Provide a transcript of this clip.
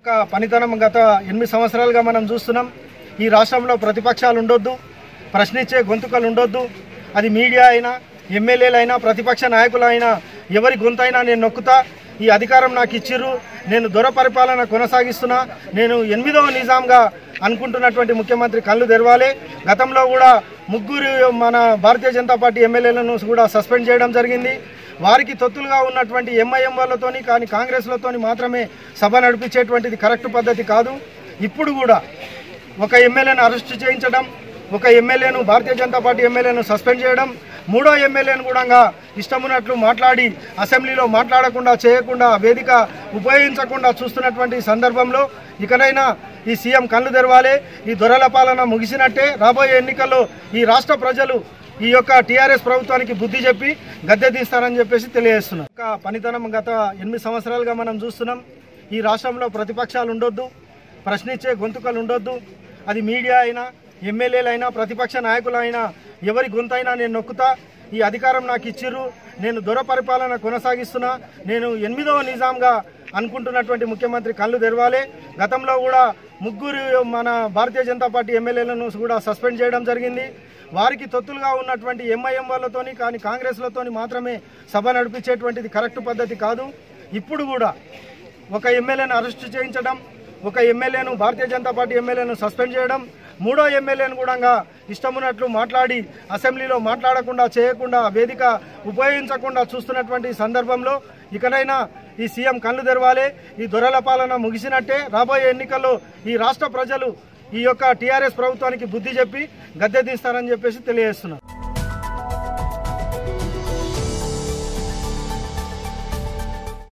పనితనం గత 8 సంవత్సరాలుగా మనం చూస్తున్నాం. ఈ రాష్ట్రంలో ప్రతిపక్షాలు ఉండొద్దు, ప్రశ్నించే గొంతుకలు ఉండొద్దు. అది మీడియా అయినా, ఎమ్మెల్యేలైనా, ప్రతిపక్ష నాయకులైనా ఎవరి గొంతైనా నేను నొక్కుతా, ఈ అధికారం నాకు ఇచ్చిర్రు, నేను దొర పరిపాలన కొనసాగిస్తున్నా, నేను 8వ నిజాంగా అనుకుంటున్నటువంటి ముఖ్యమంత్రి కళ్ళు తెరవాలి. గతంలో కూడా 3 మన భారతీయ జనతా పార్టీ ఎమ్మెల్యేలను కూడా సస్పెండ్ చేయడం జరిగింది. వారికి తొత్తులుగా ఉన్నటువంటి ఎంఐఎం వాళ్ళతోని కానీ కాంగ్రెస్లతోని మాత్రమే సభ నడిపించేటువంటిది కరెక్ట్ పద్ధతి కాదు. ఇప్పుడు కూడా ఒక ఎమ్మెల్యేను అరెస్ట్ చేయించడం, ఒక ఎమ్మెల్యేను భారతీయ జనతా పార్టీ ఎమ్మెల్యేను సస్పెండ్ చేయడం, 3వ ఎమ్మెల్యేను కూడా ఇష్టమున్నట్లు మాట్లాడి అసెంబ్లీలో మాట్లాడకుండా చేయకుండా వేదిక ఉపయోగించకుండా చూస్తున్నటువంటి సందర్భంలో ఇకనైనా ఈ సీఎం కళ్ళు తెరవాలి. ఈ దొరల పాలన ముగిసినట్టే. రాబోయే ఎన్నికల్లో ఈ రాష్ట్ర ప్రజలు ఈ యొక్క టీఆర్ఎస్ ప్రభుత్వానికి బుద్ధి చెప్పి గద్దె తీస్తారని చెప్పేసి తెలియజేస్తున్నాం. పనితనం గత 8 సంవత్సరాలుగా మనం చూస్తున్నాం. ఈ రాష్ట్రంలో ప్రతిపక్షాలు ఉండొద్దు, ప్రశ్నించే గొంతుకలు ఉండొద్దు. అది మీడియా అయినా, ఎమ్మెల్యేలైనా, ప్రతిపక్ష నాయకులైనా ఎవరి గొంతైనా నేను నొక్కుతా, ఈ అధికారం నాకు ఇచ్చిర్రు, నేను దొర పరిపాలన కొనసాగిస్తున్నా, నేను 8వ నిజాంగా అనుకుంటున్నటువంటి ముఖ్యమంత్రి కళ్ళు తెరవాలి. గతంలో కూడా 3 మన భారతీయ జనతా పార్టీ ఎమ్మెల్యేలను కూడా సస్పెండ్ చేయడం జరిగింది. వారికి తొత్తులుగా ఉన్నటువంటి ఎంఐఎం వాళ్ళతోని కానీ కాంగ్రెస్లతోని మాత్రమే సభ నడిపించేటువంటిది కరెక్ట్ పద్ధతి కాదు. ఇప్పుడు కూడా ఒక ఎమ్మెల్యేను అరెస్ట్ చేయించడం, ఒక ఎమ్మెల్యేను భారతీయ జనతా పార్టీ ఎమ్మెల్యేను సస్పెండ్ చేయడం, 3వ ఎమ్మెల్యేను కూడా ఇష్టమున్నట్లు మాట్లాడి అసెంబ్లీలో మాట్లాడకుండా చేయకుండా వేదిక ఉపయోగించకుండా చూస్తున్నటువంటి సందర్భంలో ఇకనైనా ఈ సీఎం కళ్ళు తెరవాలి. ఈ దొరల పాలన ముగిసినట్టే. రాబోయే ఎన్నికల్లో ఈ రాష్ట్ర ప్రజలు ఈ యొక్క టీఆర్ఎస్ ప్రభుత్వానికి బుద్ధి చెప్పి గద్దె తీస్తారని చెప్పేసి తెలియజేస్తున్నారు.